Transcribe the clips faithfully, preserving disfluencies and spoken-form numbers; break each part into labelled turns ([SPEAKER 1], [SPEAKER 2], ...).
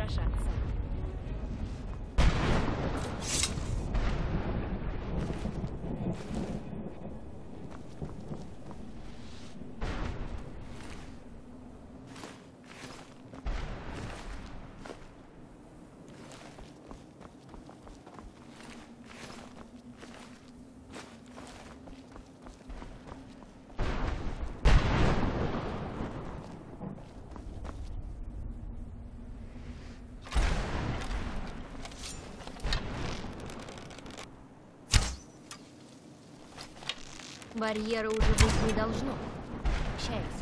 [SPEAKER 1] сражаться. Барьера уже быть не должно. Общаемся.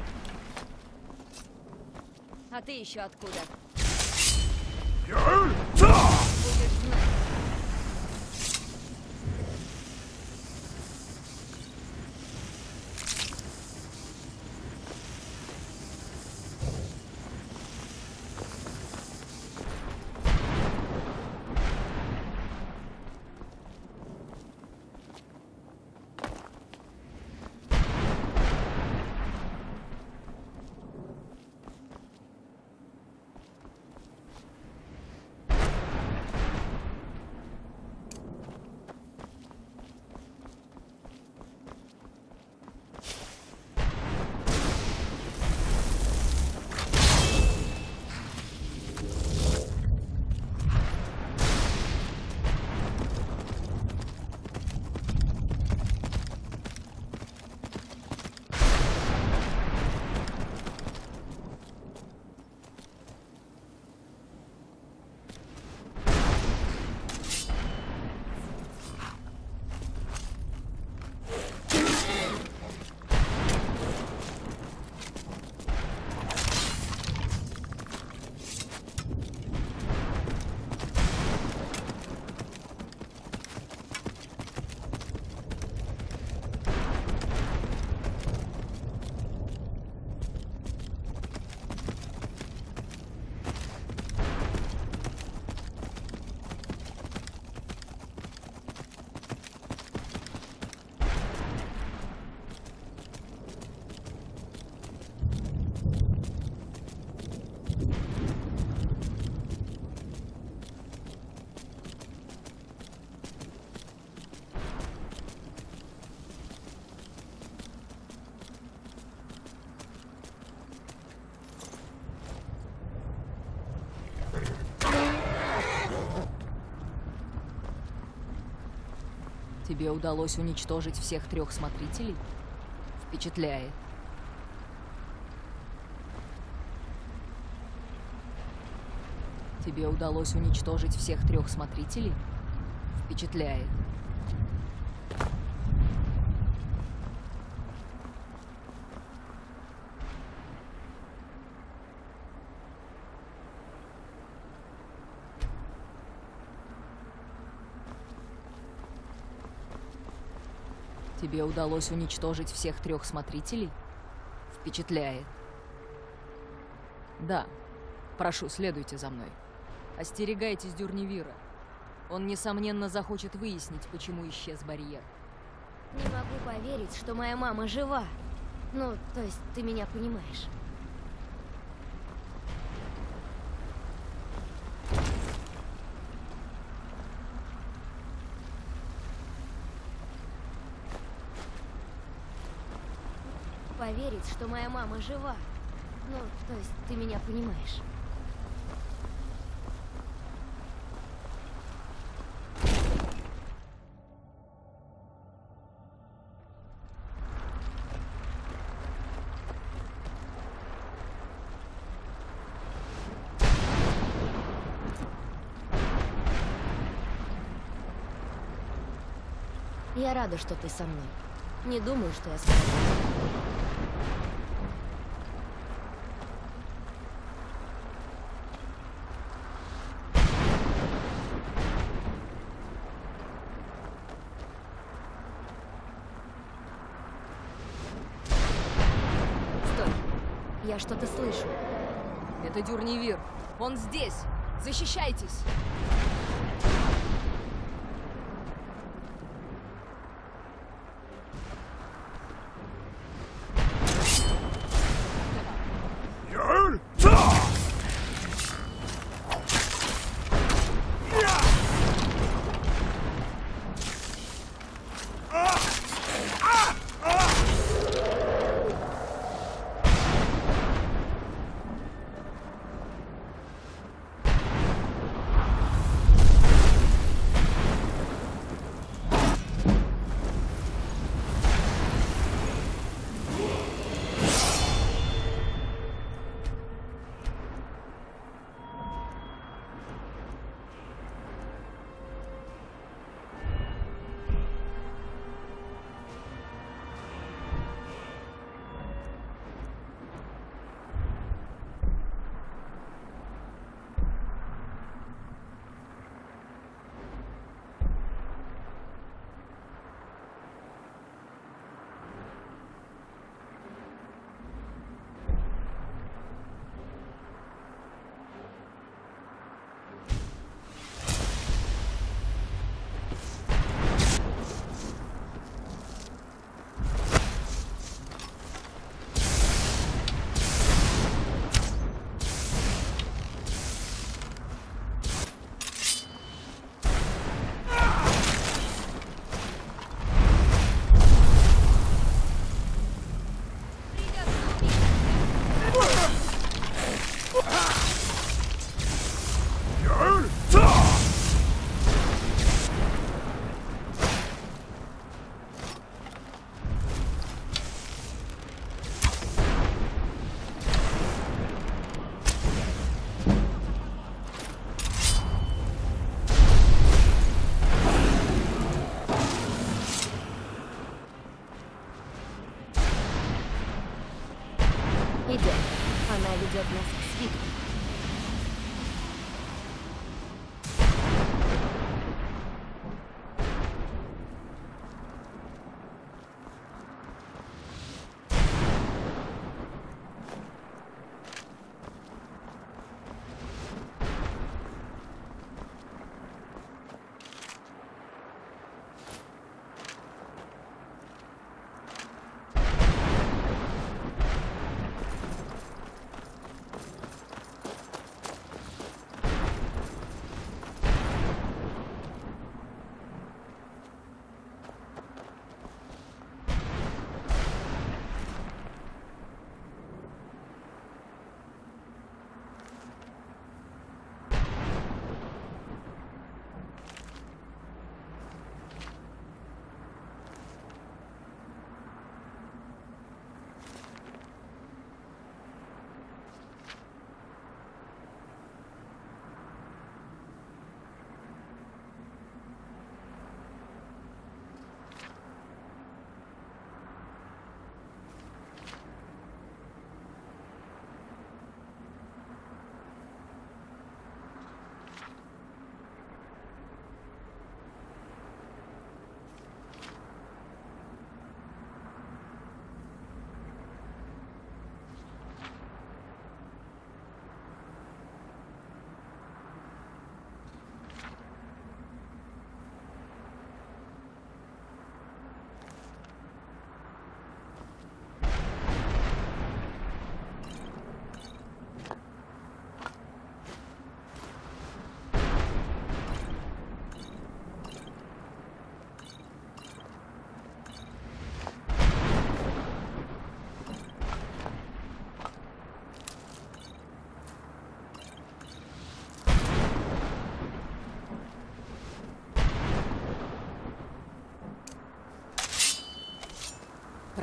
[SPEAKER 1] А ты еще откуда? Будешь знать.
[SPEAKER 2] Тебе удалось уничтожить всех трех смотрителей? Впечатляет. Тебе удалось уничтожить всех трех смотрителей? Впечатляет. Тебе удалось уничтожить всех трех смотрителей? Впечатляет. Да. Прошу, следуйте за мной. Остерегайтесь Дюрневира. Он, несомненно, захочет выяснить, почему исчез барьер.
[SPEAKER 1] Не могу поверить, что моя мама жива. Ну, то есть, ты меня понимаешь. Поверить, что моя мама жива. Ну, то есть, ты меня понимаешь. Я рада, что ты со мной. Не думаю, что я справлюсь. Я что-то слышу.
[SPEAKER 2] Это Дюрневир. Он здесь. Защищайтесь.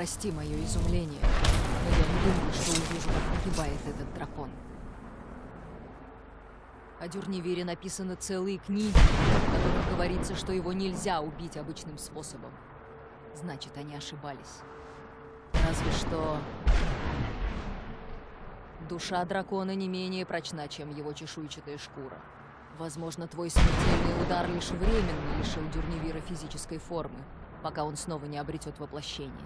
[SPEAKER 2] Прости мое изумление, но я не думала, что увижу, как погибает этот дракон. О Дюрнивире написаны целые книги, в которых говорится, что его нельзя убить обычным способом. Значит, они ошибались. Разве что... Душа дракона не менее прочна, чем его чешуйчатая шкура. Возможно, твой смертельный удар лишь временно лишил Дюрнивира физической формы, пока он снова не обретет воплощение.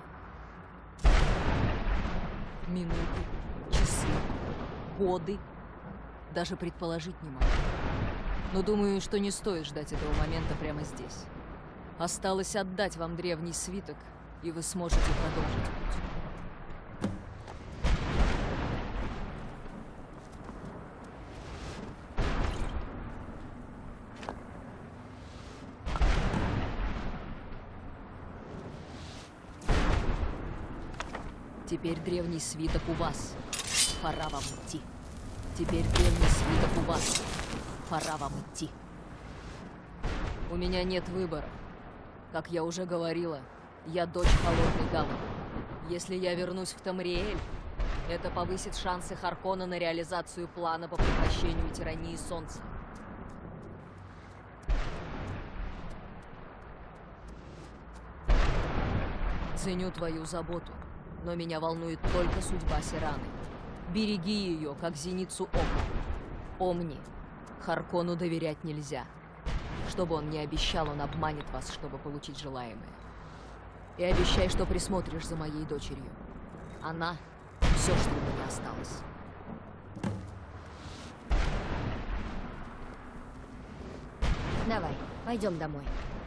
[SPEAKER 2] Минуты, часы, годы. Даже предположить не могу. Но думаю, что не стоит ждать этого момента прямо здесь. Осталось отдать вам древний свиток, и вы сможете продолжить путь. Теперь древний свиток у вас. Пора вам идти. Теперь древний свиток у вас. Пора вам идти. У меня нет выбора. Как я уже говорила, я дочь Холодной Гавы. Если я вернусь в Тамриэль, это повысит шансы Харкона на реализацию плана по прекращению тирании Солнца. Ценю твою заботу, но меня волнует только судьба Сираны. Береги ее, как зеницу ока. Помни, Харкону доверять нельзя. Что бы он ни обещал, он обманет вас, чтобы получить желаемое. И обещай, что присмотришь за моей дочерью. Она — все, что у меня осталось.
[SPEAKER 1] Давай, пойдем домой.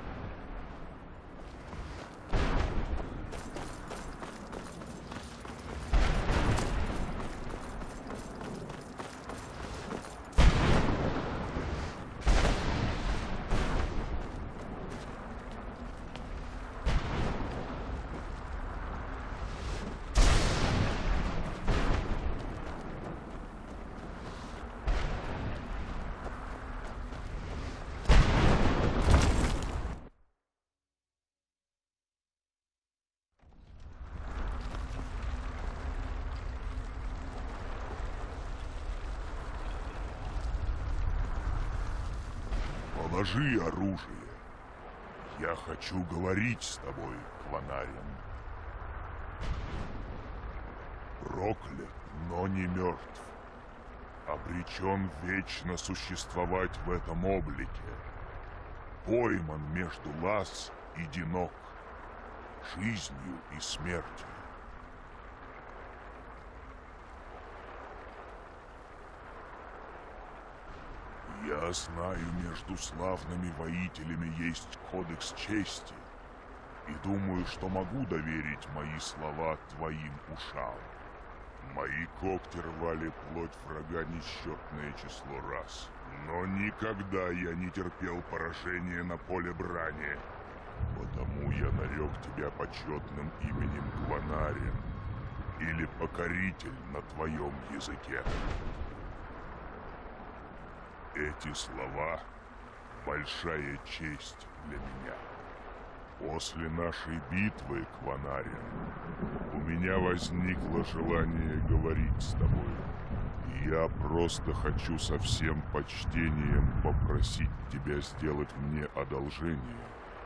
[SPEAKER 3] Положи оружие. Я хочу говорить с тобой, Кванариан. Проклят, но не мертв. Обречен вечно существовать в этом облике. Пойман между лаз и динок, жизнью и смертью. Я знаю, между славными воителями есть кодекс чести, и думаю, что могу доверить мои слова твоим ушам. Мои когти рвали плоть врага несчетное число раз, но никогда я не терпел поражения на поле брани, потому я нарек тебя почетным именем Кванариан, или Покоритель на твоем языке. Эти слова — большая честь для меня. После нашей битвы, Кванариан, у меня возникло желание говорить с тобой. Я просто хочу со всем почтением попросить тебя сделать мне одолжение.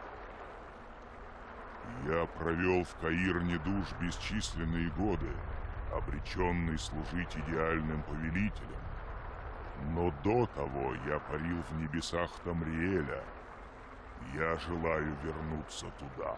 [SPEAKER 3] Я провел в Каирне душ бесчисленные годы, обреченный служить идеальным повелителем. Но до того я парил в небесах Тамриэля. Я желаю вернуться туда.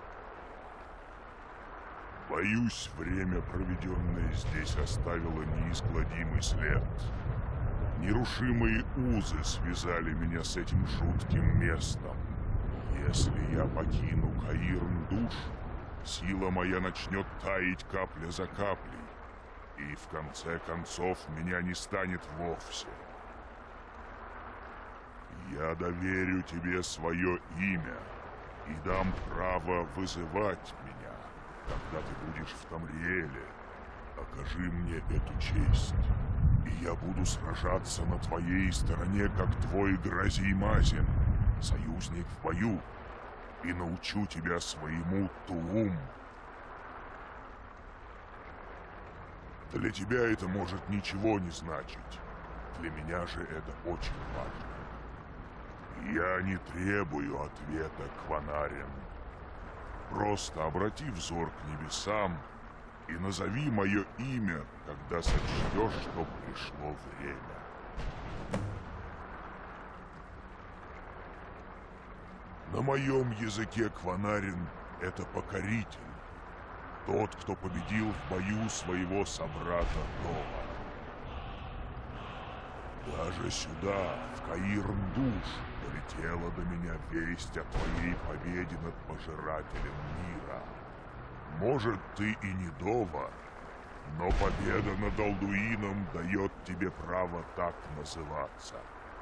[SPEAKER 3] Боюсь, время, проведенное здесь, оставило неизгладимый след. Нерушимые узы связали меня с этим жутким местом. Если я покину Каирн-душ, сила моя начнет таять капля за каплей. И в конце концов меня не станет вовсе. Я доверю тебе свое имя и дам право вызывать меня, когда ты будешь в Тамриэле. Окажи мне эту честь, и я буду сражаться на твоей стороне, как твой Грази-Мазин, союзник в бою, и научу тебя своему Туум. Для тебя это может ничего не значить. Для меня же это очень важно. Я не требую ответа, Кванарин. Просто обрати взор к небесам и назови мое имя, когда сочтешь, что пришло время. На моем языке Кванарин — это покоритель. Тот, кто победил в бою своего собрата Дова. Даже сюда, в Каирн-Душ, долетела до меня весть о твоей победе над пожирателем мира. Может, ты и не Дова, но победа над Алдуином дает тебе право так называться.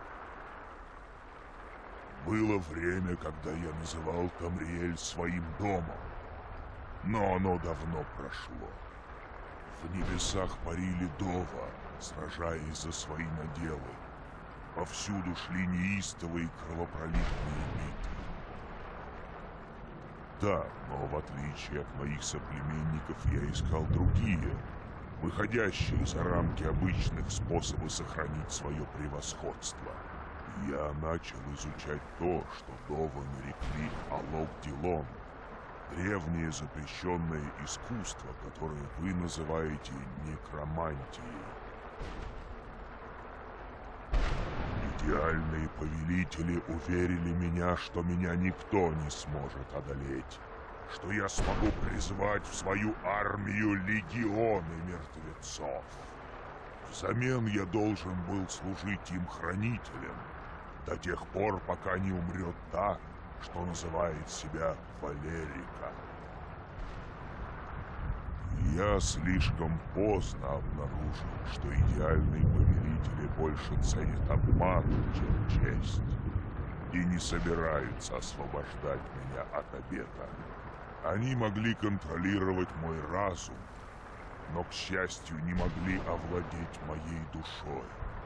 [SPEAKER 3] Было время, когда я называл Тамриэль своим домом, но оно давно прошло. В небесах парили Дова, сражаясь за свои наделы. Повсюду шли неистовые кровопролитные битвы. Да, но в отличие от моих соплеменников я искал другие, выходящие за рамки обычных способы сохранить свое превосходство. Я начал изучать то, что Довы нарекли Алок-Дилон, древнее запрещенное искусство, которое вы называете некромантией. Идеальные повелители уверили меня, что меня никто не сможет одолеть, что я смогу призвать в свою армию легионы мертвецов. Взамен я должен был служить им хранителем до тех пор, пока не умрет та, что называет себя Валерика. Я слишком поздно обнаружил, что идеальные повелители больше ценят обман, чем честь, и не собираются освобождать меня от обета. Они могли контролировать мой разум, но, к счастью, не могли овладеть моей душой.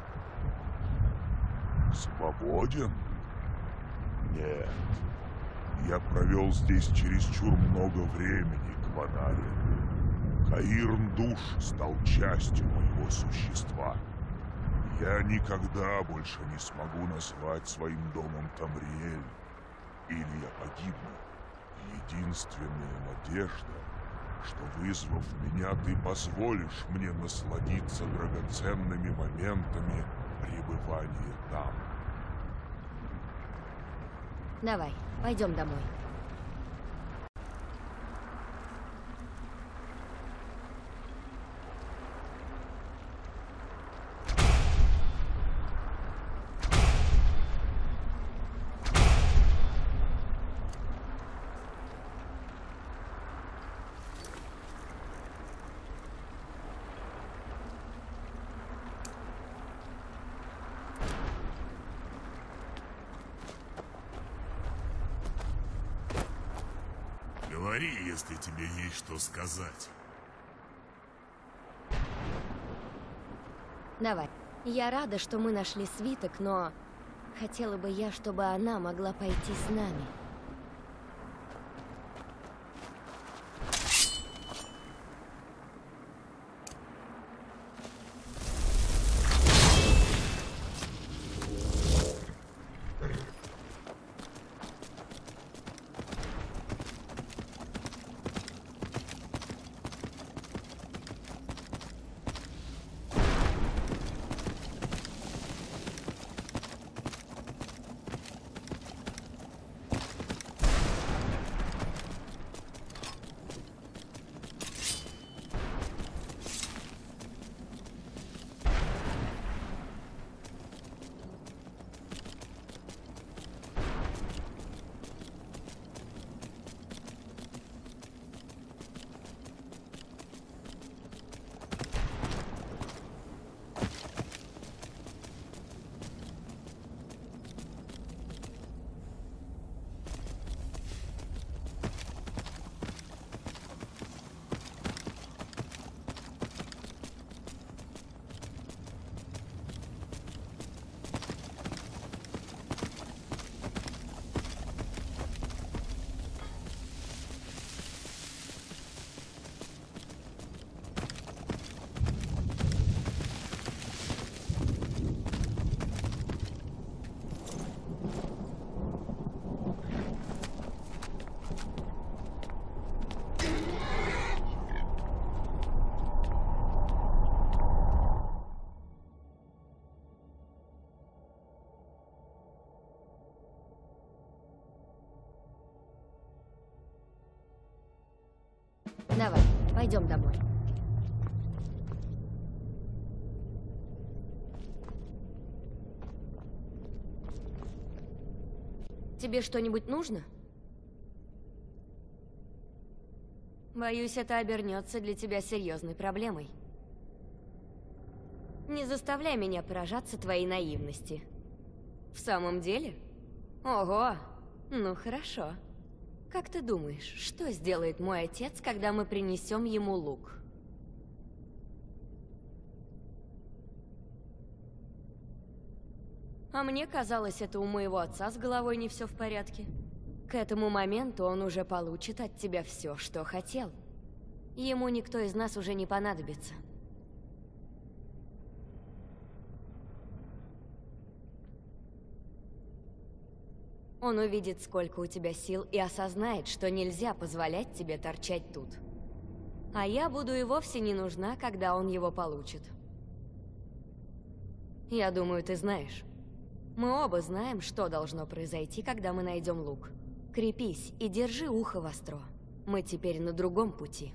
[SPEAKER 3] Свободен? Нет. Я провел здесь чересчур много времени, Кванарин. Каирн-Душ стал частью моего существа. Я никогда больше не смогу назвать своим домом Тамриэль, или я погибну. Единственная надежда, что, вызвав меня, ты позволишь мне насладиться драгоценными моментами пребывания там.
[SPEAKER 1] Давай, пойдем домой.
[SPEAKER 4] Говори, если тебе есть что сказать.
[SPEAKER 1] Давай. Я рада, что мы нашли свиток, но хотела бы я, чтобы она могла пойти с нами. Давай, пойдем домой. Тебе что-нибудь нужно? Боюсь, это обернется для тебя серьезной проблемой. Не заставляй меня поражаться твоей наивности. В самом деле? Ого! Ну хорошо. Как ты думаешь, что сделает мой отец, когда мы принесем ему лук? А мне казалось, это у моего отца с головой не все в порядке. К этому моменту он уже получит от тебя все, что хотел. Ему никто из нас уже не понадобится. Он увидит, сколько у тебя сил, и осознает, что нельзя позволять тебе торчать тут. А я буду и вовсе не нужна, когда он его получит. Я думаю, ты знаешь. Мы оба знаем, что должно произойти, когда мы найдем лук. Крепись и держи ухо востро. Мы теперь на другом пути.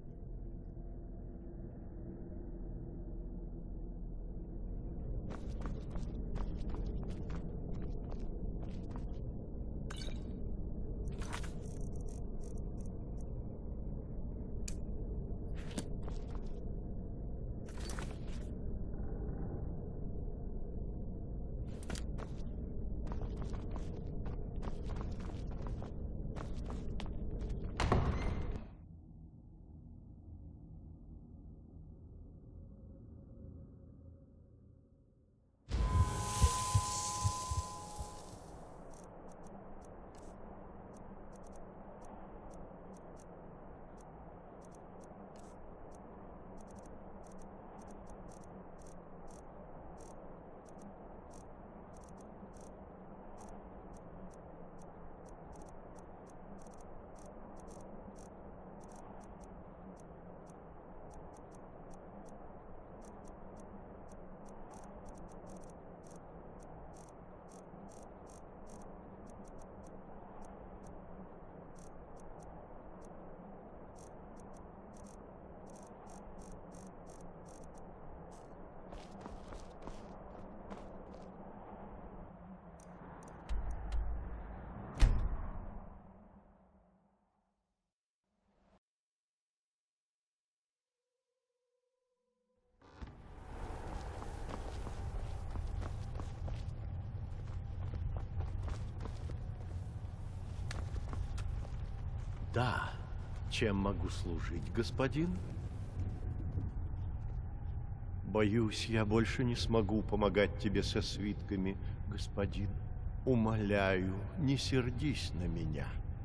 [SPEAKER 5] Да. Чем могу служить, господин? Боюсь, я больше не смогу помогать тебе со свитками, господин. Умоляю, не сердись на меня.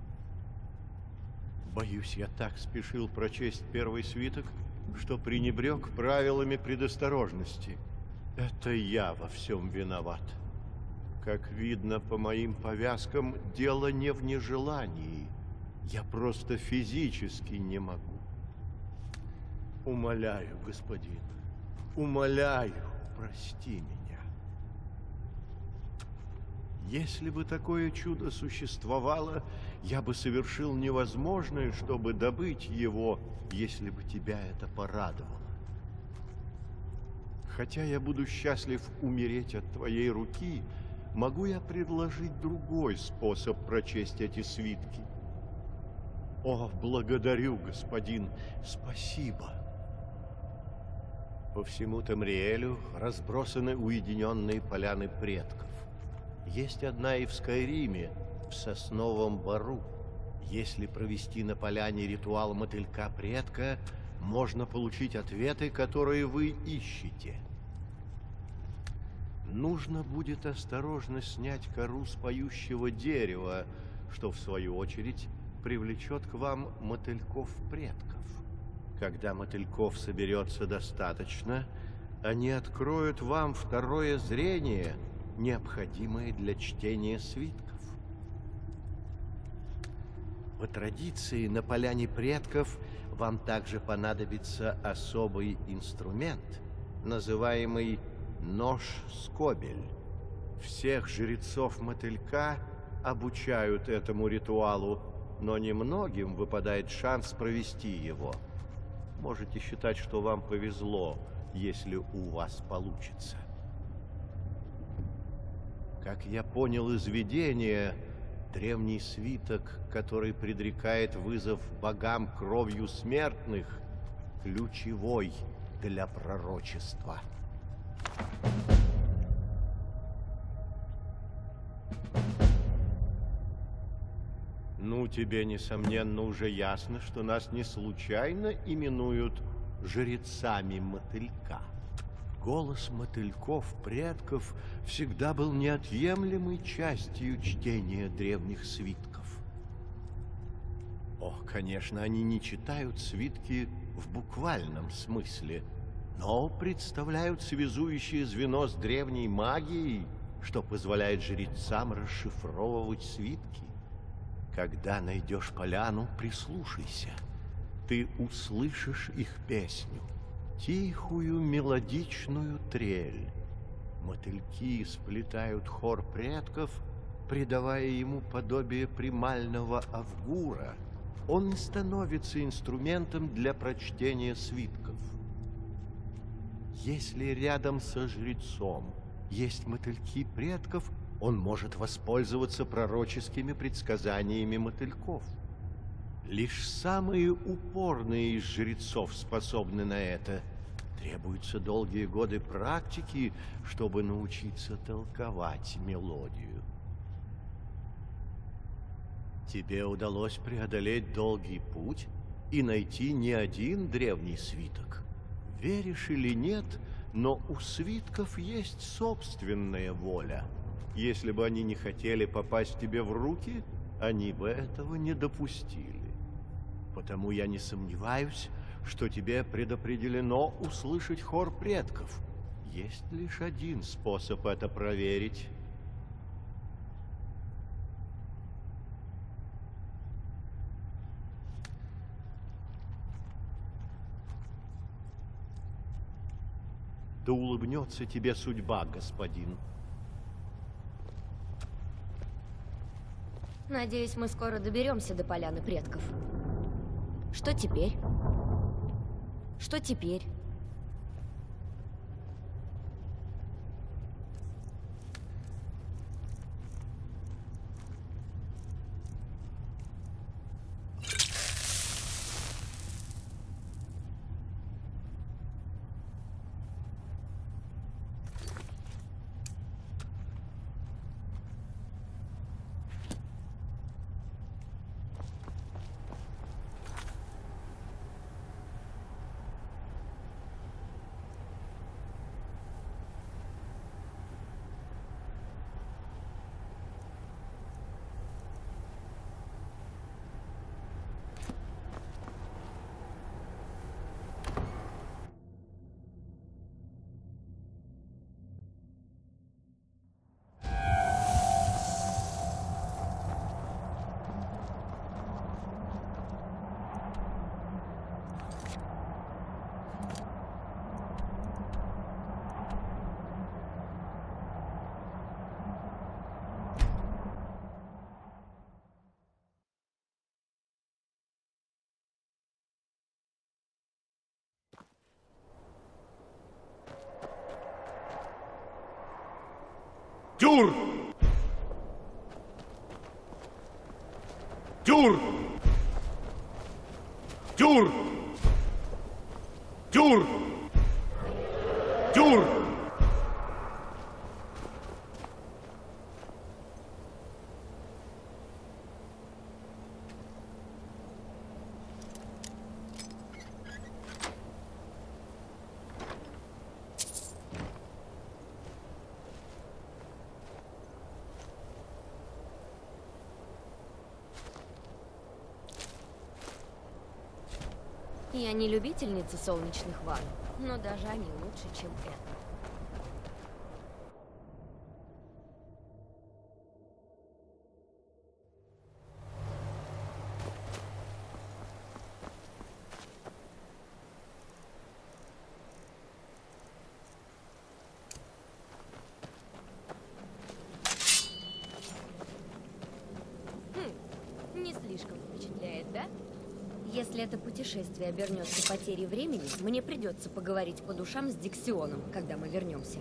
[SPEAKER 5] Боюсь, я так спешил прочесть первый свиток, что пренебрег правилами предосторожности. Это я во всем виноват. Как видно по моим повязкам, дело не в нежелании. Я просто физически не могу. Умоляю, господин, умоляю, прости меня. Если бы такое чудо существовало, я бы совершил невозможное, чтобы добыть его, если бы тебя это порадовало. Хотя я буду счастлив умереть от твоей руки, могу я предложить другой способ прочесть эти свитки? О, благодарю, господин, спасибо. По всему Тамриэлю разбросаны уединенные поляны предков. Есть одна и в Скайриме, в Сосновом Бору. Если провести на поляне ритуал мотылька предка, можно получить ответы, которые вы ищете. Нужно будет осторожно снять кору с поющего дерева, что, в свою очередь, привлечет к вам мотыльков предков. Когда мотыльков соберется достаточно, они откроют вам второе зрение, необходимое для чтения свитков. По традиции, на поляне предков вам также понадобится особый инструмент, называемый нож-скобель. Всех жрецов мотылька обучают этому ритуалу, но немногим выпадает шанс провести его. Можете считать, что вам повезло, если у вас получится. Как я понял из видения, древний свиток, который предрекает вызов богам кровью смертных, ключевой для пророчества. Ну, тебе, несомненно, уже ясно, что нас не случайно именуют жрецами мотылька. Голос мотыльков предков всегда был неотъемлемой частью чтения древних свитков. О, конечно, они не читают свитки в буквальном смысле, но представляют связующее звено с древней магией, что позволяет жрецам расшифровывать свитки. Когда найдешь поляну, прислушайся. Ты услышишь их песню, тихую мелодичную трель. Мотыльки сплетают хор предков, придавая ему подобие примального авгура. Он становится инструментом для прочтения свитков. Если рядом со жрецом есть мотыльки предков, он может воспользоваться пророческими предсказаниями мотыльков. Лишь самые упорные из жрецов способны на это. Требуются долгие годы практики, чтобы научиться толковать мелодию. Тебе удалось преодолеть долгий путь и найти не один древний свиток. Веришь или нет, но у свитков есть собственная воля. Если бы они не хотели попасть тебе в руки, они бы этого не допустили. Потому я не сомневаюсь, что тебе предопределено услышать хор предков. Есть лишь один способ это проверить. Да улыбнется тебе судьба, господин.
[SPEAKER 1] Надеюсь, мы скоро доберемся до поляны предков. Что теперь? Что теперь?
[SPEAKER 3] Тюр! Тюр! Тюр! Тюр! Тюр!
[SPEAKER 1] Я не любительница солнечных ванн, но даже они лучше, чем это. Хм, не слишком. да? Если это путешествие обернется потерей времени, мне придется поговорить по душам с Диксионом, когда мы вернемся.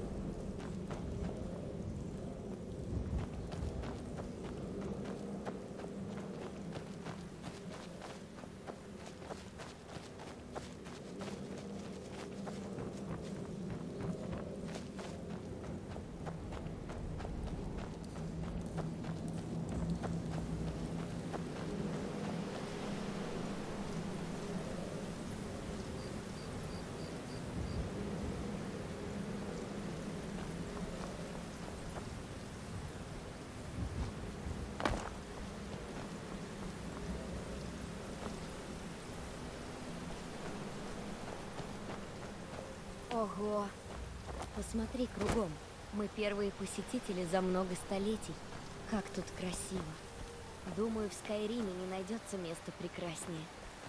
[SPEAKER 1] Ого! Посмотри кругом. Мы первые посетители за много столетий. Как тут красиво. Думаю, в Скайриме не найдется места прекраснее.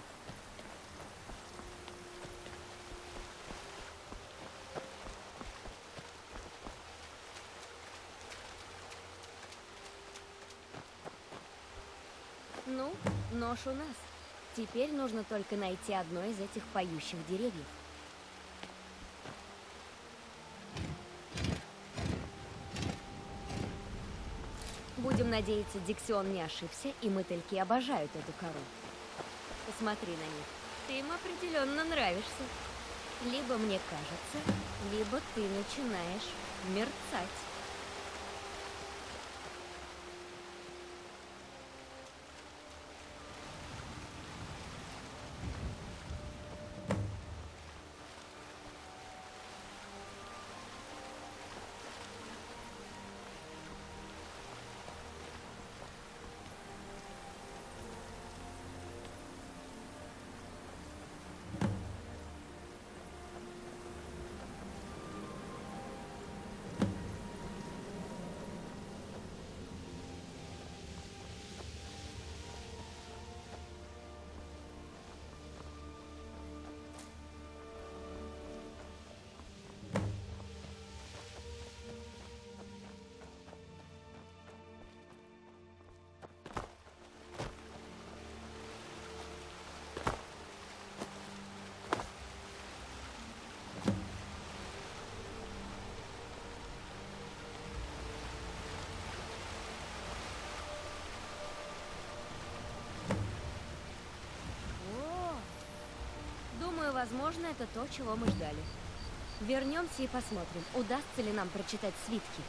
[SPEAKER 1] Ну, нож у нас. Теперь нужно только найти одно из этих поющих деревьев. Будем надеяться, Диксион не ошибся, и мотыльки обожают эту кору. Посмотри на них. Ты им определенно нравишься. Либо мне кажется, либо ты начинаешь мерцать. Думаю, возможно, это то, чего мы ждали. Вернемся и посмотрим, удастся ли нам прочитать свитки.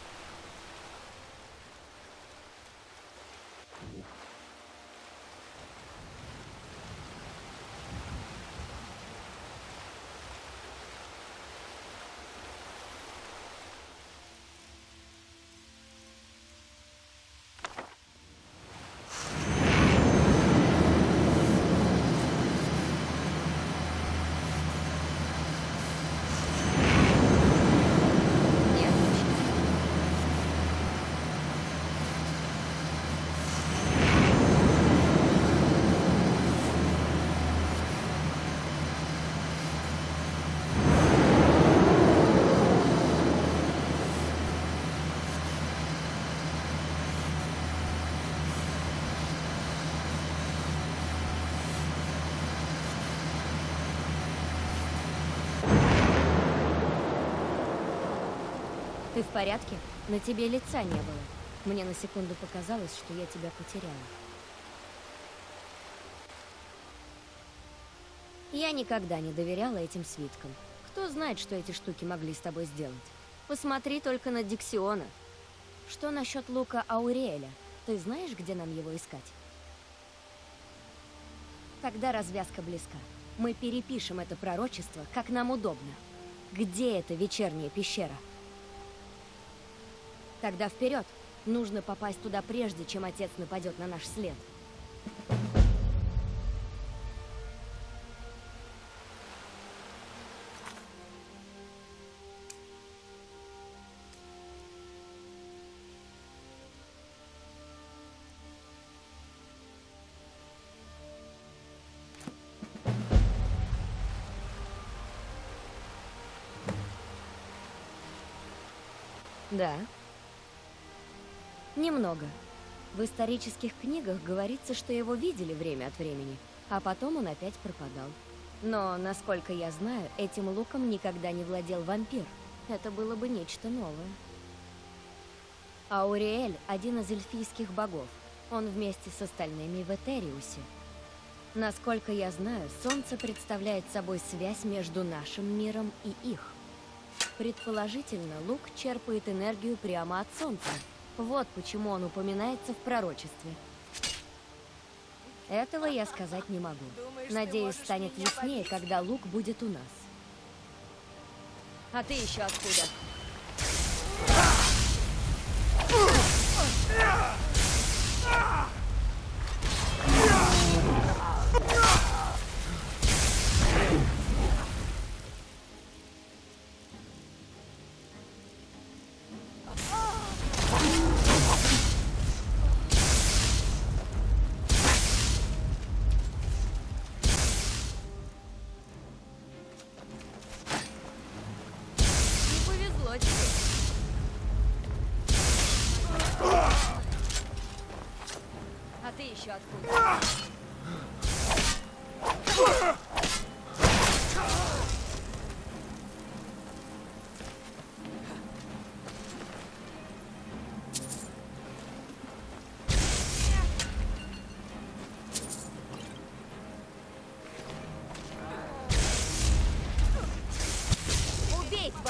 [SPEAKER 1] Ты в порядке? На тебе лица не было. Мне на секунду показалось, что я тебя потеряла. Я никогда не доверяла этим свиткам. Кто знает, что эти штуки могли с тобой сделать? Посмотри только на Диксиона. Что насчет лука Ауриэля? Ты знаешь, где нам его искать? Тогда развязка близка. Мы перепишем это пророчество, как нам удобно. Где эта вечерняя пещера? Тогда вперед! Нужно попасть туда прежде, чем отец нападет на наш след. Да. Немного. В исторических книгах говорится, что его видели время от времени, а потом он опять пропадал. Но, насколько я знаю, этим луком никогда не владел вампир. Это было бы нечто новое. Ауриэль – один из эльфийских богов. Он вместе с остальными в Этериусе. Насколько я знаю, Солнце представляет собой связь между нашим миром и их. Предположительно, лук черпает энергию прямо от Солнца. Вот почему он упоминается в пророчестве. Этого я сказать не могу. Надеюсь, станет яснее, когда лук будет у нас. А ты еще откуда? А ты еще откуда? Убей, тварь!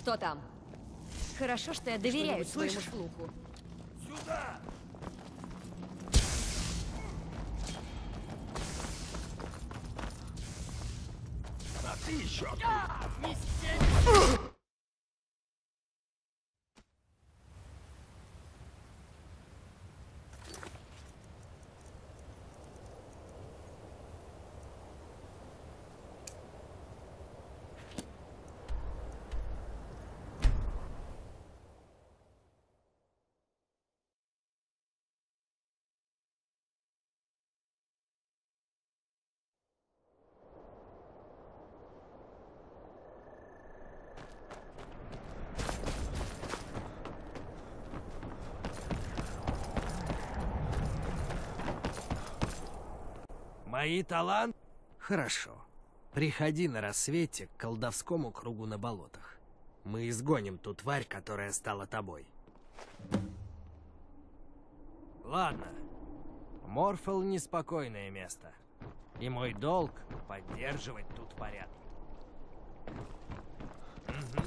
[SPEAKER 1] Кто там? Хорошо, что я доверяю своему слуху.
[SPEAKER 6] Сюда! А ты еще! Мои таланты? Хорошо. Приходи на рассвете к колдовскому кругу на болотах. Мы изгоним ту тварь, которая стала тобой. Ладно. Морфел — неспокойное место. И мой долг — поддерживать тут порядок. Угу.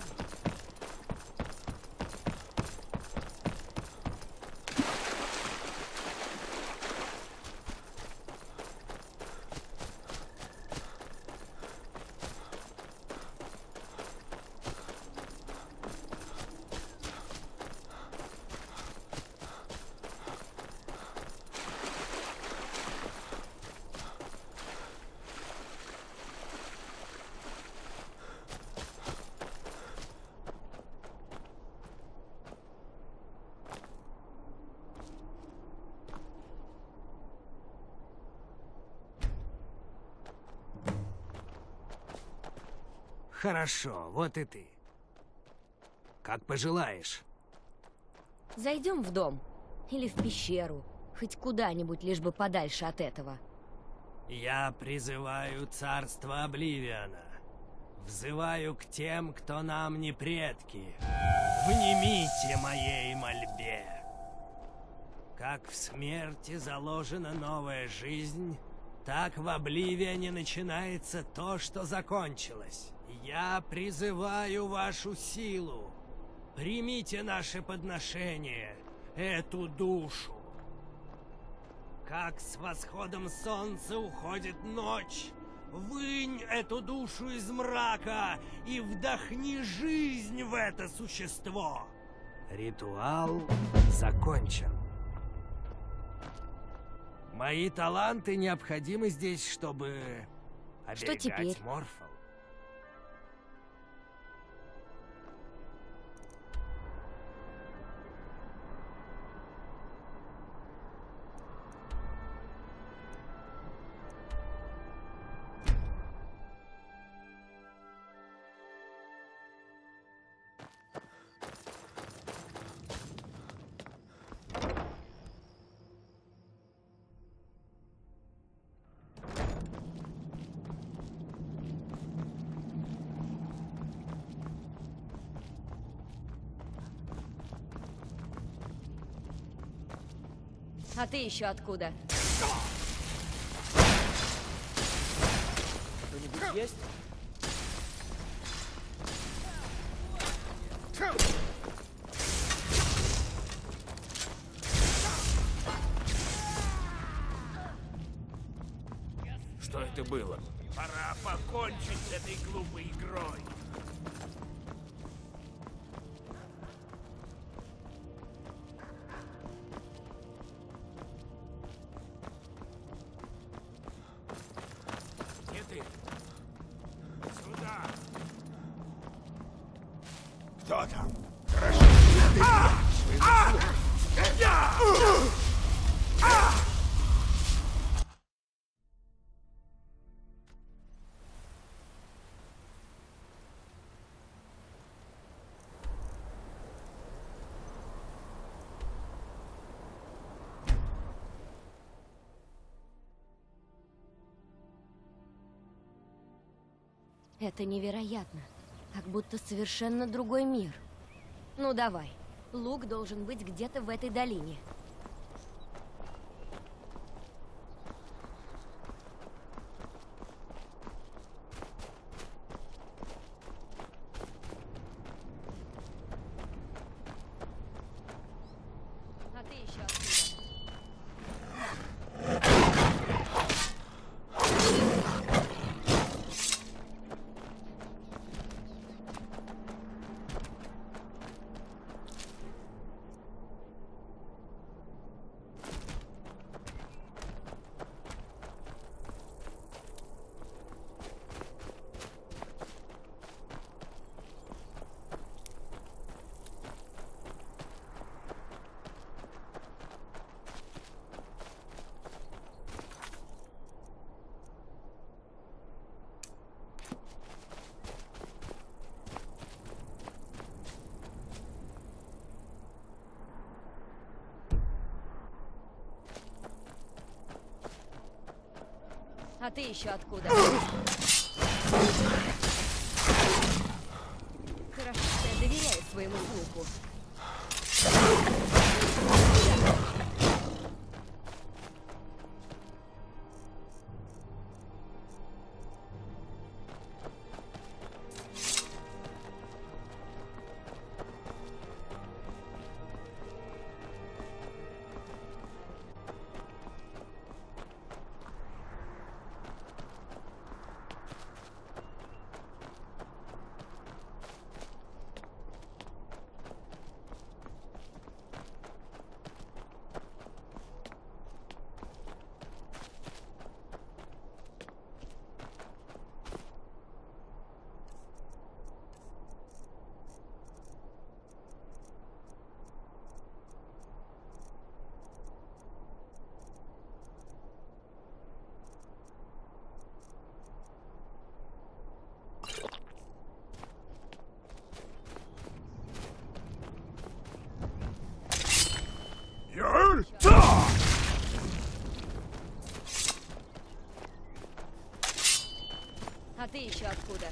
[SPEAKER 6] Хорошо, вот и ты. Как пожелаешь.
[SPEAKER 1] Зайдем в дом. Или в пещеру. Хоть куда-нибудь, лишь бы подальше от этого.
[SPEAKER 6] Я призываю царство Обливиона. Взываю к тем, кто нам не предки. Внимите моей мольбе. Как в смерти заложена новая жизнь, так в Обливионе начинается то, что закончилось. Я призываю вашу силу. Примите наше подношение, эту душу. Как с восходом солнца уходит ночь, вынь эту душу из мрака и вдохни жизнь в это существо. Ритуал закончен. Мои таланты необходимы здесь, чтобы оберегать
[SPEAKER 1] Что теперь?
[SPEAKER 6] Морфел.
[SPEAKER 1] А ты еще откуда?
[SPEAKER 6] Кто-нибудь есть? Что это было? Пора покончить с этой глупой игрой. Где ты? Сюда! Кто там? Хорошо. А! А! А! А!
[SPEAKER 1] Это невероятно. Как будто совершенно другой мир. Ну давай. Лук должен быть где-то в этой долине. А ты еще откуда? Хорошо, что я доверяю своему слуху. А ты еще откуда?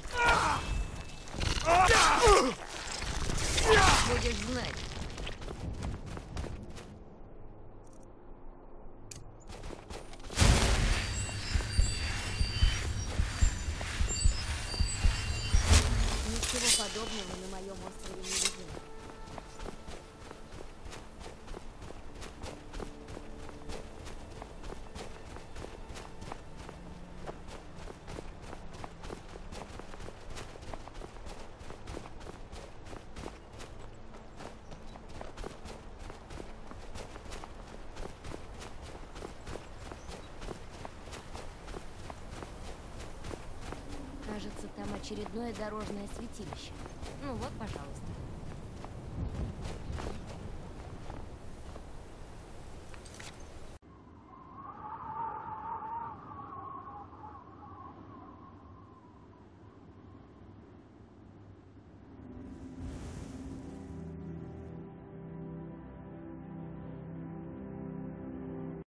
[SPEAKER 1] Будешь знать. Ничего подобного на моем острове не видно. Кажется, там очередное дорожное святилище. Ну вот, пожалуйста.